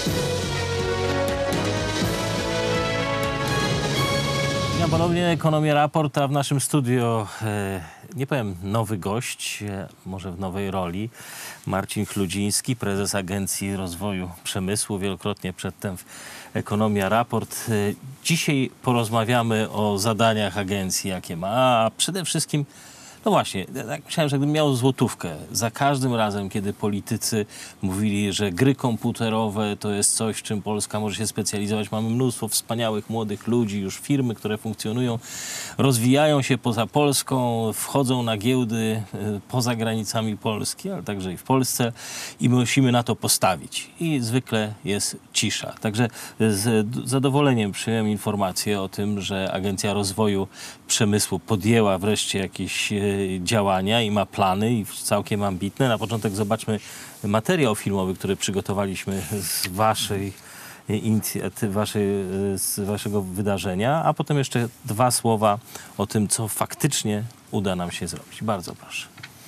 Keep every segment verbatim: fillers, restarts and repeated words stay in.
Witam ponownie, Ekonomia Raport, a w naszym studio, e, nie powiem nowy gość, e, może w nowej roli, Marcin Chludziński, prezes Agencji Rozwoju Przemysłu, wielokrotnie przedtem w Ekonomia Raport. E, dzisiaj porozmawiamy o zadaniach agencji, jakie ma, a przede wszystkim, no właśnie, tak myślałem, że gdybym miał złotówkę, za każdym razem, kiedy politycy mówili, że gry komputerowe to jest coś, w czym Polska może się specjalizować. Mamy mnóstwo wspaniałych, młodych ludzi, już firmy, które funkcjonują, rozwijają się poza Polską, wchodzą na giełdy poza granicami Polski, ale także i w Polsce i musimy na to postawić. I zwykle jest cisza. Także z zadowoleniem przyjąłem informację o tym, że Agencja Rozwoju Przemysłu podjęła wreszcie jakieś działania i ma plany i całkiem ambitne. Na początek zobaczmy materiał filmowy, który przygotowaliśmy z waszej inicjatywy, waszej, z waszego wydarzenia, a potem jeszcze dwa słowa o tym, co faktycznie uda nam się zrobić. Bardzo proszę.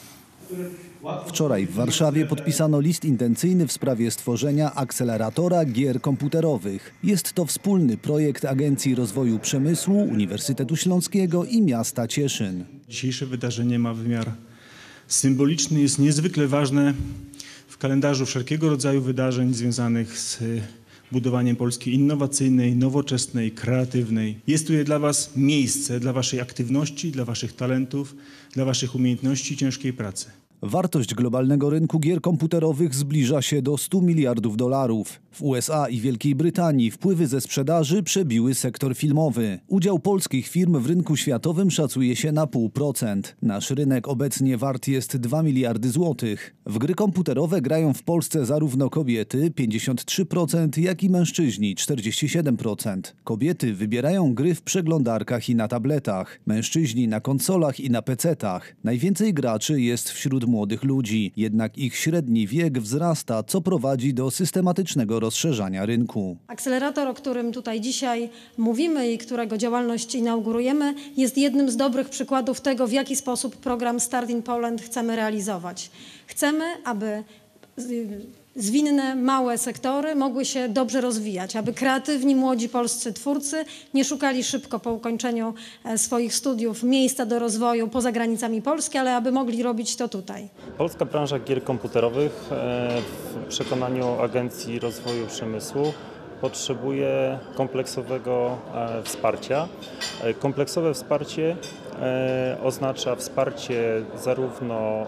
Wczoraj w Warszawie podpisano list intencyjny w sprawie stworzenia akceleratora gier komputerowych. Jest to wspólny projekt Agencji Rozwoju Przemysłu, Uniwersytetu Śląskiego i miasta Cieszyn. Dzisiejsze wydarzenie ma wymiar symboliczny, jest niezwykle ważne w kalendarzu wszelkiego rodzaju wydarzeń związanych z budowaniem Polski innowacyjnej, nowoczesnej, kreatywnej. Jest tutaj dla was miejsce, dla waszej aktywności, dla waszych talentów, dla waszych umiejętności i ciężkiej pracy. Wartość globalnego rynku gier komputerowych zbliża się do stu miliardów dolarów. W U S A i Wielkiej Brytanii wpływy ze sprzedaży przebiły sektor filmowy. Udział polskich firm w rynku światowym szacuje się na zero przecinek pięć procent. Nasz rynek obecnie wart jest dwa miliardy złotych. W gry komputerowe grają w Polsce zarówno kobiety pięćdziesiąt trzy procent, jak i mężczyźni czterdzieści siedem procent. Kobiety wybierają gry w przeglądarkach i na tabletach, mężczyźni na konsolach i na pecetach. Najwięcej graczy jest wśród młodych ludzi, jednak ich średni wiek wzrasta, co prowadzi do systematycznego rozszerzania rynku. Akcelerator, o którym tutaj dzisiaj mówimy i którego działalność inaugurujemy, jest jednym z dobrych przykładów tego, w jaki sposób program Start in Poland chcemy realizować. Chcemy, aby zwinne, małe sektory mogły się dobrze rozwijać, aby kreatywni, młodzi polscy twórcy nie szukali szybko po ukończeniu swoich studiów miejsca do rozwoju poza granicami Polski, ale aby mogli robić to tutaj. Polska branża gier komputerowych w przekonaniu Agencji Rozwoju Przemysłu potrzebuje kompleksowego wsparcia. Kompleksowe wsparcie oznacza wsparcie zarówno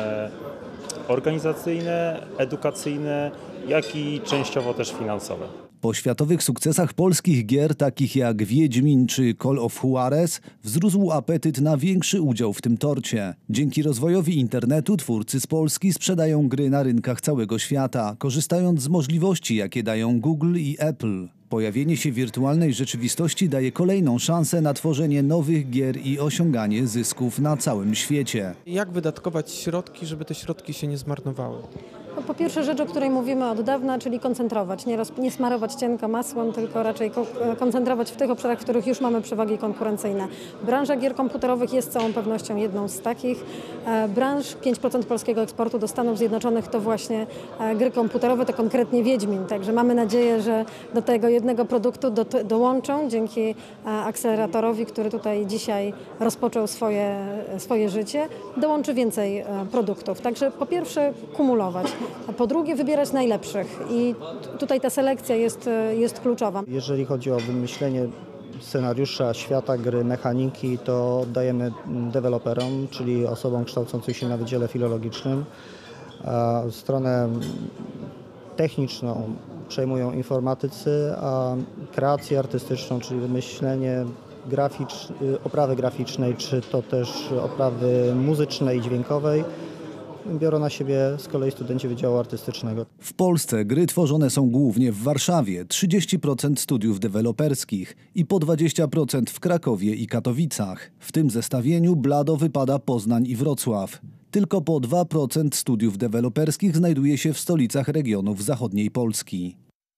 organizacyjne, edukacyjne, jak i częściowo też finansowe. Po światowych sukcesach polskich gier, takich jak Wiedźmin czy Call of Juarez, wzrósł apetyt na większy udział w tym torcie. Dzięki rozwojowi internetu twórcy z Polski sprzedają gry na rynkach całego świata, korzystając z możliwości, jakie dają Google i Apple. Pojawienie się wirtualnej rzeczywistości daje kolejną szansę na tworzenie nowych gier i osiąganie zysków na całym świecie. Jak wydatkować środki, żeby te środki się nie zmarnowały? No, po pierwsze rzecz, o której mówimy od dawna, czyli koncentrować, nie, roz, nie smarować cienko masłem, tylko raczej ko koncentrować w tych obszarach, w których już mamy przewagi konkurencyjne. Branża gier komputerowych jest z całą pewnością jedną z takich e, branż. pięć procent polskiego eksportu do Stanów Zjednoczonych to właśnie e, gry komputerowe, to konkretnie Wiedźmin. Także mamy nadzieję, że do tego jednego produktu do, dołączą dzięki e, akceleratorowi, który tutaj dzisiaj rozpoczął swoje, swoje życie, dołączy więcej e, produktów. Także po pierwsze kumulować. A po drugie wybierać najlepszych i tutaj ta selekcja jest, jest kluczowa. Jeżeli chodzi o wymyślenie scenariusza, świata gry, mechaniki, to oddajemy deweloperom, czyli osobom kształcącym się na Wydziale Filologicznym. A stronę techniczną przejmują informatycy, a kreację artystyczną, czyli wymyślenie graficz, oprawy graficznej, czy to też oprawy muzycznej i dźwiękowej, biorą na siebie z kolei studenci Wydziału Artystycznego. W Polsce gry tworzone są głównie w Warszawie, trzydzieści procent studiów deweloperskich i po dwadzieścia procent w Krakowie i Katowicach. W tym zestawieniu blado wypada Poznań i Wrocław. Tylko po dwa procent studiów deweloperskich znajduje się w stolicach regionów zachodniej Polski.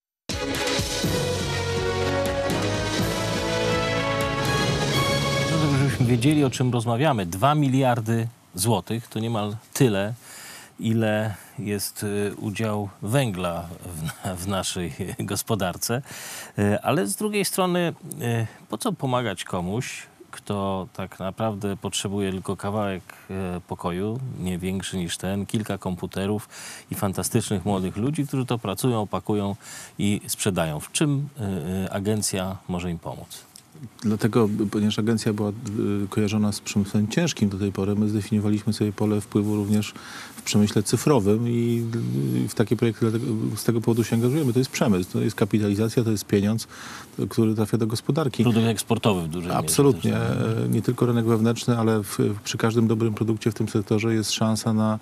Żebyśmy wiedzieli, o czym rozmawiamy. Dwa miliardy złotych to niemal tyle, ile jest y, udział węgla w, w naszej gospodarce, y, ale z drugiej strony y, po co pomagać komuś, kto tak naprawdę potrzebuje tylko kawałek e, pokoju, nie większy niż ten, kilka komputerów i fantastycznych młodych ludzi, którzy to pracują, pakują i sprzedają. W czym e, agencja może im pomóc? Dlatego, ponieważ agencja była y, kojarzona z przemysłem ciężkim do tej pory, my zdefiniowaliśmy sobie pole wpływu również w przemyśle cyfrowym i y, w takie projekty dlatego, z tego powodu się angażujemy. To jest przemysł, to jest kapitalizacja, to jest pieniądz, to, który trafia do gospodarki. Produkt eksportowy w dużej mierze. Absolutnie. Też, nie tylko rynek wewnętrzny, ale w, przy każdym dobrym produkcie w tym sektorze jest szansa na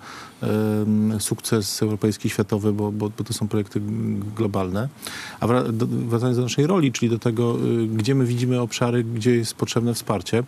y, sukces europejski, światowy, bo, bo, bo to są projekty globalne. A wra, do, wracając do naszej roli, czyli do tego, y, gdzie my widzimy obszary, gdzie jest potrzebne wsparcie,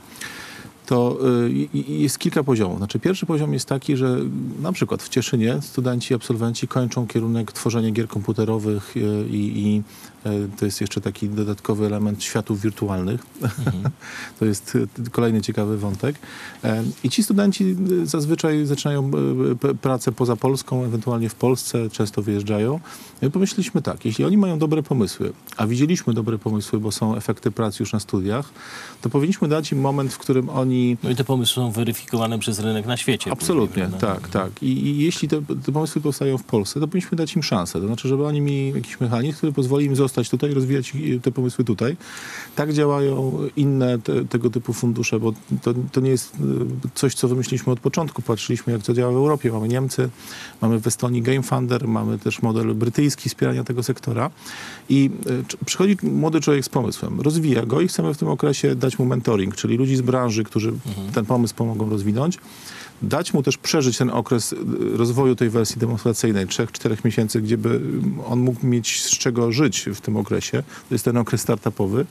to y, jest kilka poziomów. Znaczy, pierwszy poziom jest taki, że na przykład w Cieszynie studenci, absolwenci kończą kierunek tworzenia gier komputerowych y, i y, to jest jeszcze taki dodatkowy element światów wirtualnych. Mhm. To jest y, kolejny ciekawy wątek. Y, I ci studenci zazwyczaj zaczynają y, pracę poza Polską, ewentualnie w Polsce, często wyjeżdżają. My pomyśleliśmy tak, jeśli oni mają dobre pomysły, a widzieliśmy dobre pomysły, bo są efekty pracy już na studiach, to powinniśmy dać im moment, w którym oni... No i te pomysły są weryfikowane przez rynek na świecie. Absolutnie, później, tak, tak. I, i jeśli te, te pomysły powstają w Polsce, to powinniśmy dać im szansę. To znaczy, żeby oni mieli jakiś mechanizm, który pozwoli im zostać tutaj i rozwijać te pomysły tutaj. Tak działają inne te, tego typu fundusze, bo to, to nie jest coś, co wymyśliliśmy od początku. Patrzyliśmy, jak to działa w Europie. Mamy Niemcy, mamy w Estonii Game Funder, mamy też model brytyjski wspierania tego sektora. I y, przychodzi młody człowiek z pomysłem, rozwija go i chcemy w tym okresie dać mu mentoring, czyli ludzi z branży, którzy mhm. ten pomysł pomogą rozwinąć. Dać mu też przeżyć ten okres rozwoju tej wersji demonstracyjnej, trzech, czterech miesięcy, gdzie by on mógł mieć z czego żyć w tym okresie. To jest ten okres startupowy.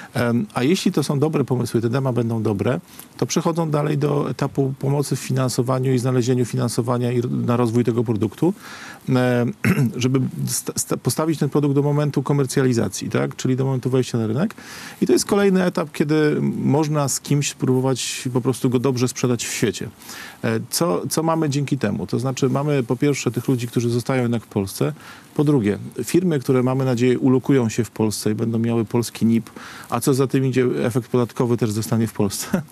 A jeśli to są dobre pomysły, te dema będą dobre, to przechodzą dalej do etapu pomocy w finansowaniu i znalezieniu finansowania na rozwój tego produktu, żeby postawić ten produkt do momentu komercjalizacji, tak? Czyli do momentu wejścia na rynek. I to jest kolejny etap, kiedy można z kimś spróbować po prostu go dobrze sprzedać w świecie. Co, co mamy dzięki temu? To znaczy mamy po pierwsze tych ludzi, którzy zostają jednak w Polsce, po drugie firmy, które mamy nadzieję ulokują się w Polsce i będą miały polski N I P, a co za tym idzie, efekt podatkowy też zostanie w Polsce.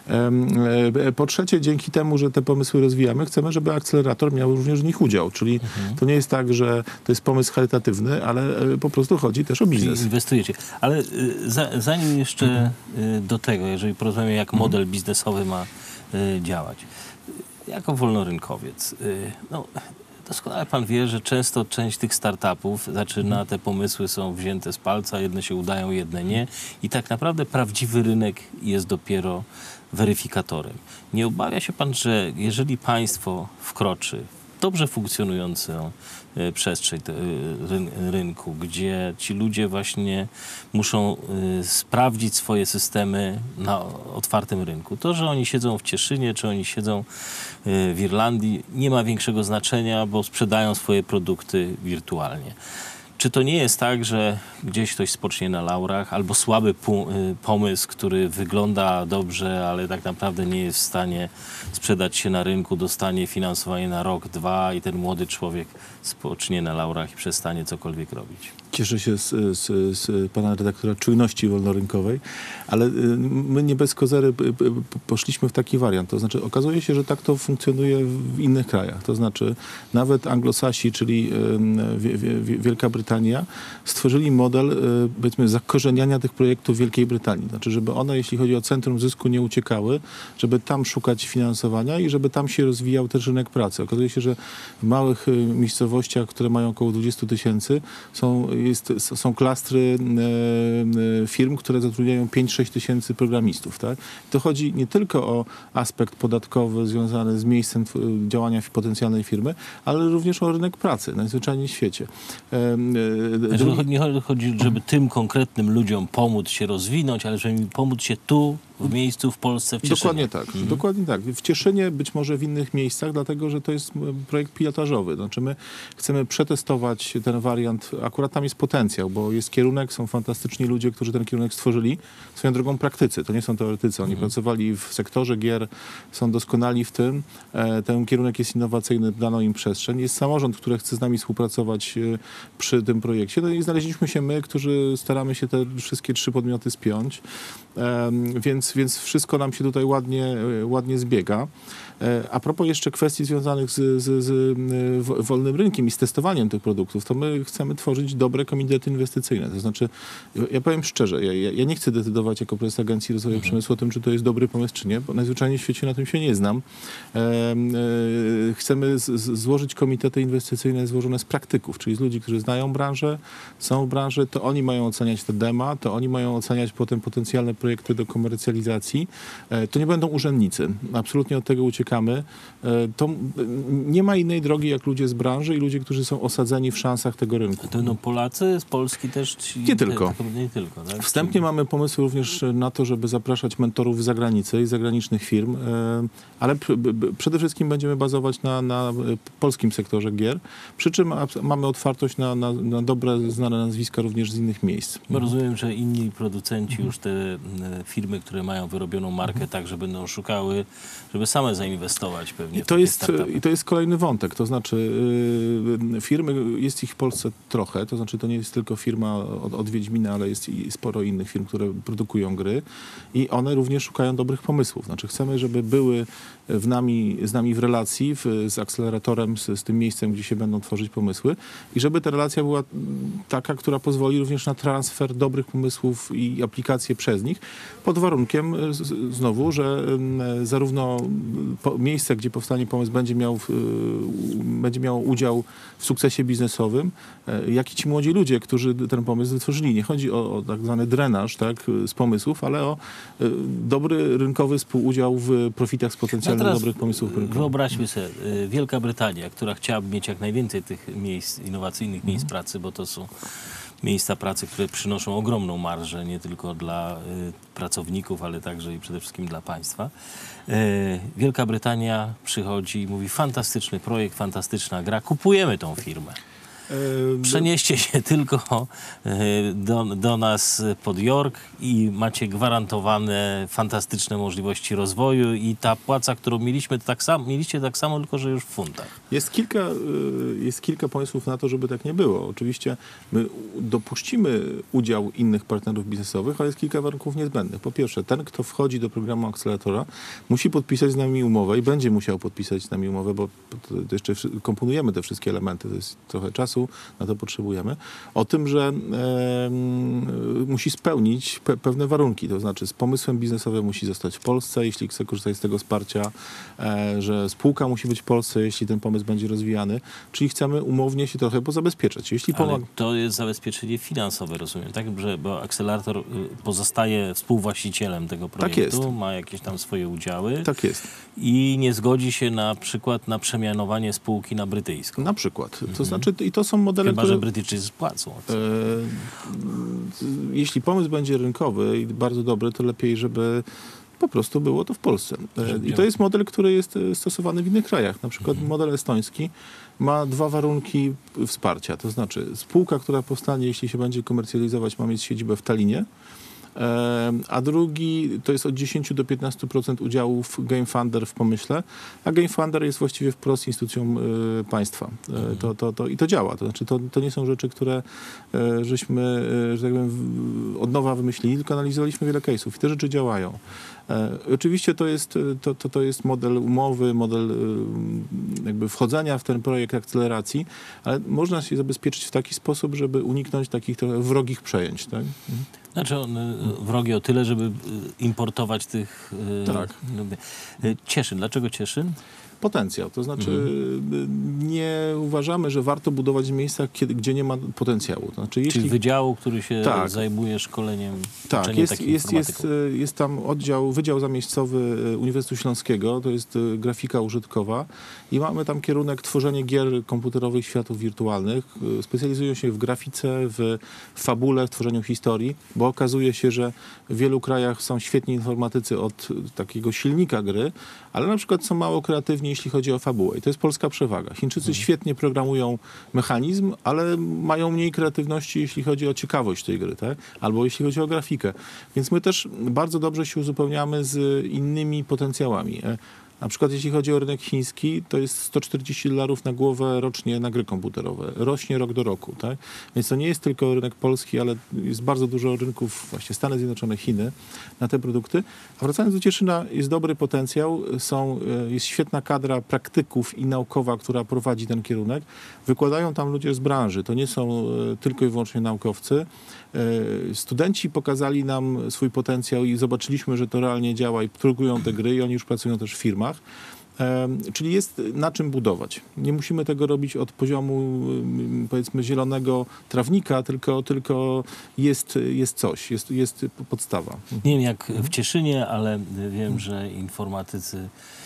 Po trzecie, dzięki temu, że te pomysły rozwijamy, chcemy, żeby akcelerator miał również w nich udział, czyli mhm. to nie jest tak, że to jest pomysł charytatywny, ale po prostu chodzi też o biznes. Inwestujecie. Ale za, zanim jeszcze mhm. do tego, jeżeli porozmawiamy, jak model mhm. biznesowy ma działać. Jako wolnorynkowiec, no, doskonale pan wie, że często część tych startupów zaczyna, te pomysły są wzięte z palca, jedne się udają, jedne nie i tak naprawdę prawdziwy rynek jest dopiero weryfikatorem. Nie obawia się pan, że jeżeli państwo wkroczy w dobrze funkcjonującą y, przestrzeń y, ryn, rynku, gdzie ci ludzie właśnie muszą y, sprawdzić swoje systemy na otwartym rynku. To, że oni siedzą w Cieszynie, czy oni siedzą y, w Irlandii, nie ma większego znaczenia, bo sprzedają swoje produkty wirtualnie. Czy to nie jest tak, że gdzieś ktoś spocznie na laurach, albo słaby pomysł, który wygląda dobrze, ale tak naprawdę nie jest w stanie sprzedać się na rynku, dostanie finansowanie na rok, dwa i ten młody człowiek spocznie na laurach i przestanie cokolwiek robić? Cieszę się z, z, z pana redaktora czujności wolnorynkowej, ale my nie bez kozery poszliśmy w taki wariant. To znaczy okazuje się, że tak to funkcjonuje w innych krajach. To znaczy nawet Anglosasi, czyli Wielka Brytania, stworzyli model, powiedzmy, zakorzeniania tych projektów w Wielkiej Brytanii. Znaczy, żeby one, jeśli chodzi o centrum zysku, nie uciekały, żeby tam szukać finansowania i żeby tam się rozwijał też rynek pracy. Okazuje się, że w małych miejscowościach, które mają około dwadzieścia tysięcy, są Jest, są klastry e, firm, które zatrudniają pięć sześć tysięcy programistów. Tak? To chodzi nie tylko o aspekt podatkowy związany z miejscem działania potencjalnej firmy, ale również o rynek pracy najzwyczajniej w świecie. E, e, drugi... Nie chodzi, żeby tym konkretnym ludziom pomóc się rozwinąć, ale żeby im pomóc się tu W miejscu, w Polsce, w Cieszynie. Dokładnie tak. Mhm. Dokładnie tak. W Cieszynie, być może w innych miejscach, dlatego że to jest projekt pilotażowy. Znaczy my chcemy przetestować ten wariant. Akurat tam jest potencjał, bo jest kierunek, są fantastyczni ludzie, którzy ten kierunek stworzyli. Swoją drogą praktycy, to nie są teoretycy. Oni mhm. pracowali w sektorze gier, są doskonali w tym. E, ten kierunek jest innowacyjny, dano im przestrzeń. Jest samorząd, który chce z nami współpracować e, przy tym projekcie. No i znaleźliśmy się my, którzy staramy się te wszystkie trzy podmioty spiąć. E, więc, więc wszystko nam się tutaj ładnie, ładnie zbiega. A propos jeszcze kwestii związanych z, z, z wolnym rynkiem i z testowaniem tych produktów, to my chcemy tworzyć dobre komitety inwestycyjne. To znaczy, ja powiem szczerze, ja, ja nie chcę decydować jako prezes Agencji Rozwoju mhm. Przemysłu o tym, czy to jest dobry pomysł, czy nie, bo najzwyczajniej w świecie na tym się nie znam. E, e, chcemy z, z, złożyć komitety inwestycyjne złożone z praktyków, czyli z ludzi, którzy znają branżę, są w branży, to oni mają oceniać te dema, to oni mają oceniać potem potencjalne projekty do komercjalizacji. E, to nie będą urzędnicy. Absolutnie od tego uciekamy. To nie ma innej drogi jak ludzie z branży i ludzie, którzy są osadzeni w szansach tego rynku. To no Polacy z Polski też? Ci, nie tylko. Te, nie tylko tak? Wstępnie Czy... mamy pomysł również na to, żeby zapraszać mentorów z zagranicy i zagranicznych firm, ale przede wszystkim będziemy bazować na, na polskim sektorze gier, przy czym mamy otwartość na, na, na dobre, znane nazwiska również z innych miejsc. Bo rozumiem, że inni producenci mhm. już te firmy, które mają wyrobioną markę, mhm. także będą szukały, żeby same zainwestować pewnie I to, jest, I to jest kolejny wątek, to znaczy yy, firmy, jest ich w Polsce trochę, to znaczy to nie jest tylko firma od, od Wiedźmina, ale jest i sporo innych firm, które produkują gry i one również szukają dobrych pomysłów. Znaczy chcemy, żeby były w nami, z nami w relacji, w, z akceleratorem, z, z tym miejscem, gdzie się będą tworzyć pomysły i żeby ta relacja była taka, która pozwoli również na transfer dobrych pomysłów i aplikacje przez nich, pod warunkiem z, znowu, że y, zarówno po, miejsce, gdzie powstanie pomysł, będzie miał, y, będzie miał udział w sukcesie biznesowym, y, jak i ci młodzi ludzie, którzy ten pomysł wytworzyli. Nie chodzi o, o tak zwany drenaż, tak, z pomysłów, ale o y, dobry rynkowy współudział w profitach z potencjalnych dobrych pomysłów rynkowych. Wyobraźmy sobie, y, Wielka Brytania, która chciałaby mieć jak najwięcej tych miejsc, innowacyjnych miejsc mm. pracy, bo to są miejsca pracy, które przynoszą ogromną marżę, nie tylko dla y, pracowników, ale także i przede wszystkim dla państwa. Y, Wielka Brytania przychodzi i mówi: fantastyczny projekt, fantastyczna gra, kupujemy tą firmę. Przenieście się tylko do, do nas pod York i macie gwarantowane fantastyczne możliwości rozwoju i ta płaca, którą mieliśmy, to tak sam, mieliście tak samo, tylko że już w funtach. Jest kilka, jest kilka pomysłów na to, żeby tak nie było. Oczywiście my dopuścimy udział innych partnerów biznesowych, ale jest kilka warunków niezbędnych. Po pierwsze, ten, kto wchodzi do programu akceleratora, musi podpisać z nami umowę i będzie musiał podpisać z nami umowę, bo to jeszcze komponujemy te wszystkie elementy, to jest trochę czasu, na to potrzebujemy, o tym, że e, musi spełnić pe pewne warunki, to znaczy z pomysłem biznesowym musi zostać w Polsce, jeśli chce korzystać z tego wsparcia, e, że spółka musi być w Polsce, jeśli ten pomysł będzie rozwijany, czyli chcemy umownie się trochę pozabezpieczać. Jeśli Ale to jest zabezpieczenie finansowe, rozumiem, tak? Że, bo akcelerator pozostaje współwłaścicielem tego projektu, tak ma jakieś tam swoje udziały. Tak jest. I nie zgodzi się na przykład na przemianowanie spółki na brytyjską. Na przykład. To mhm. znaczy, i to są modele, Chyba, które... że Brytyjczycy spłacą. E, jeśli pomysł będzie rynkowy i bardzo dobry, to lepiej, żeby po prostu było to w Polsce. E, I to jest model, który jest stosowany w innych krajach. Na przykład mhm. model estoński ma dwa warunki wsparcia. To znaczy spółka, która powstanie, jeśli się będzie komercjalizować, ma mieć siedzibę w Tallinie, a drugi to jest od dziesięć do piętnastu procent udziałów GameFunder w pomyśle, a GameFunder jest właściwie wprost instytucją y, państwa. Y, to, to, to, I to działa. To znaczy to, to nie są rzeczy, które y, żeśmy y, że tak powiem, w, od nowa wymyślili, tylko analizowaliśmy wiele case'ów i te rzeczy działają. Y, oczywiście to jest, to, to, to jest model umowy, model y, jakby wchodzenia w ten projekt akceleracji, ale można się zabezpieczyć w taki sposób, żeby uniknąć takich trochę wrogich przejęć. Tak? Znaczy on wrogie o tyle, żeby importować tych... Tak. Cieszyn. Dlaczego Cieszyn? potencjał. To znaczy mhm. nie uważamy, że warto budować w miejscach, kiedy, gdzie nie ma potencjału. To znaczy, jeśli... Czyli wydziału, który się tak. zajmuje szkoleniem, tak, jest, jest, jest, jest tam oddział, Wydział Zamiejscowy Uniwersytetu Śląskiego, to jest grafika użytkowa i mamy tam kierunek tworzenie gier komputerowych światów wirtualnych. Specjalizują się w grafice, w fabule, w tworzeniu historii, bo okazuje się, że w wielu krajach są świetni informatycy od takiego silnika gry, ale na przykład są mało kreatywni, jeśli chodzi o fabułę. I to jest polska przewaga. Chińczycy hmm. świetnie programują mechanizm, ale mają mniej kreatywności, jeśli chodzi o ciekawość tej gry, tak? Albo jeśli chodzi o grafikę. Więc my też bardzo dobrze się uzupełniamy z innymi potencjałami. Na przykład jeśli chodzi o rynek chiński, to jest sto czterdzieści dolarów na głowę rocznie na gry komputerowe. Rośnie rok do roku, tak? Więc to nie jest tylko rynek polski, ale jest bardzo dużo rynków, właśnie Stany Zjednoczone, Chiny na te produkty. A wracając do Cieszyna, jest dobry potencjał, są, jest świetna kadra praktyków i naukowa, która prowadzi ten kierunek. Wykładają tam ludzie z branży, to nie są tylko i wyłącznie naukowcy. Studenci pokazali nam swój potencjał i zobaczyliśmy, że to realnie działa i produkują te gry i oni już pracują też w firmach. Czyli jest na czym budować. Nie musimy tego robić od poziomu, powiedzmy, zielonego trawnika, tylko, tylko jest, jest coś, jest, jest podstawa. Nie wiem jak w Cieszynie, ale wiem, że informatycy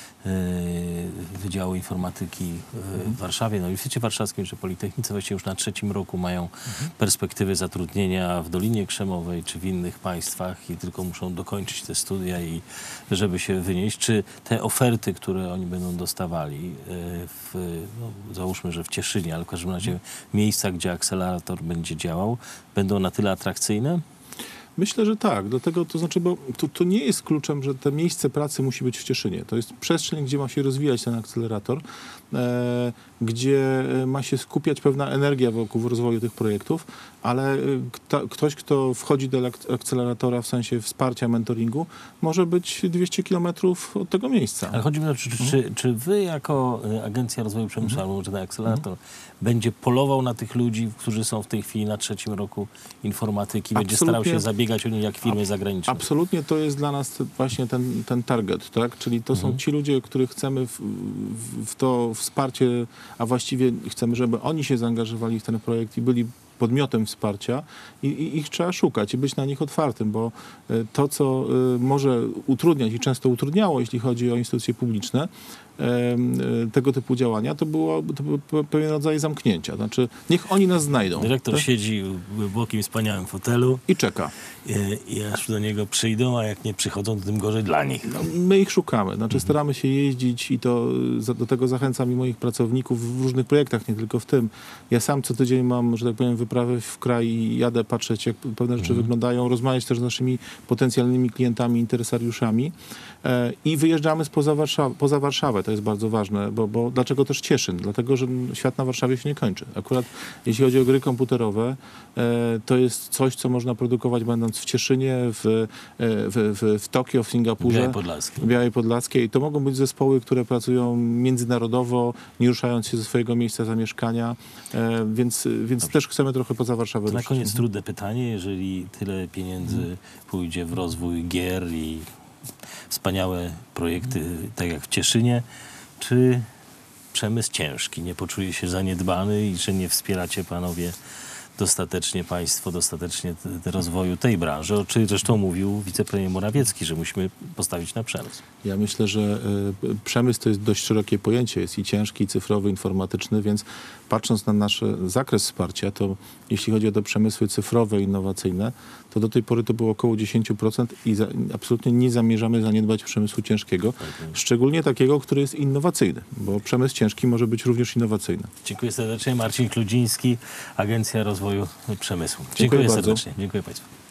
Wydziału Informatyki w Warszawie, na Uniwersytecie Warszawskim czy Politechnice właściwie już na trzecim roku mają perspektywy zatrudnienia w Dolinie Krzemowej czy w innych państwach i tylko muszą dokończyć te studia i żeby się wynieść. Czy te oferty, które oni będą dostawali w, no, załóżmy, że w Cieszynie, ale w każdym razie w miejscach, gdzie akcelerator będzie działał, będą na tyle atrakcyjne? Myślę, że tak. Dlatego to znaczy, bo to, to nie jest kluczem, że to miejsce pracy musi być w Cieszynie. To jest przestrzeń, gdzie ma się rozwijać ten akcelerator, e, gdzie ma się skupiać pewna energia wokół rozwoju tych projektów, ale kto, ktoś, kto wchodzi do akceleratora w sensie wsparcia, mentoringu, może być dwieście kilometrów od tego miejsca. Ale chodzi mi o to, czy, mhm. czy, czy wy jako Agencja Rozwoju Przemysłu, mhm. albo ten akcelerator, mhm. będzie polował na tych ludzi, którzy są w tej chwili na trzecim roku informatyki, będzie Absolutnie. starał się zabiegać o nich jak firmy zagraniczne? Absolutnie to jest dla nas właśnie ten, ten target, tak? Czyli to mhm. są ci ludzie, których chcemy w, w, w to wsparcie, a właściwie chcemy, żeby oni się zaangażowali w ten projekt i byli podmiotem wsparcia i, i ich trzeba szukać i być na nich otwartym, bo to, co może utrudniać i często utrudniało, jeśli chodzi o instytucje publiczne, tego typu działania, to było, to był pewien rodzaj zamknięcia. Znaczy, niech oni nas znajdą. Dyrektor tak? siedzi w głębokim, wspaniałym fotelu i czeka. I, i aż do niego przyjdą, a jak nie przychodzą, to tym gorzej dla nich. No, my ich szukamy. Znaczy, staramy się jeździć i to za, do tego zachęcam i moich pracowników w różnych projektach, nie tylko w tym. Ja sam co tydzień mam, że tak powiem, wyprawy w kraj i jadę patrzeć, jak pewne rzeczy mhm. wyglądają, rozmawiać też z naszymi potencjalnymi klientami, interesariuszami e, i wyjeżdżamy spoza Warszawy, poza Warszawę. To jest bardzo ważne, bo, bo dlaczego też Cieszyn? Dlatego, że świat na Warszawie się nie kończy. Akurat jeśli chodzi o gry komputerowe, e, to jest coś, co można produkować będąc w Cieszynie, w, w, w, w Tokio, w Singapurze. Białej Podlaskiej. Białej Podlaskiej. I to mogą być zespoły, które pracują międzynarodowo, nie ruszając się ze swojego miejsca zamieszkania, e, więc, więc też chcemy trochę poza Warszawę to ruszyć. Na koniec trudne pytanie, jeżeli tyle pieniędzy hmm. pójdzie w rozwój gier i wspaniałe projekty, tak jak w Cieszynie, czy przemysł ciężki nie poczuje się zaniedbany i czy nie wspieracie panowie dostatecznie państwo, dostatecznie te, te rozwoju tej branży, o czym zresztą mówił wicepremier Morawiecki, że musimy postawić na przemysł. Ja myślę, że y, przemysł to jest dość szerokie pojęcie, jest i ciężki, i cyfrowy, informatyczny, więc patrząc na nasz zakres wsparcia, to jeśli chodzi o te przemysły cyfrowe, innowacyjne, to do tej pory to było około dziesięć procent i za, absolutnie nie zamierzamy zaniedbać przemysłu ciężkiego, tak, szczególnie takiego, który jest innowacyjny, bo przemysł ciężki może być również innowacyjny. Dziękuję serdecznie. Marcin Kludziński, Agencja Rozwoju Przemysłu. Dziękuję, Dziękuję bardzo. serdecznie. Dziękuję państwu.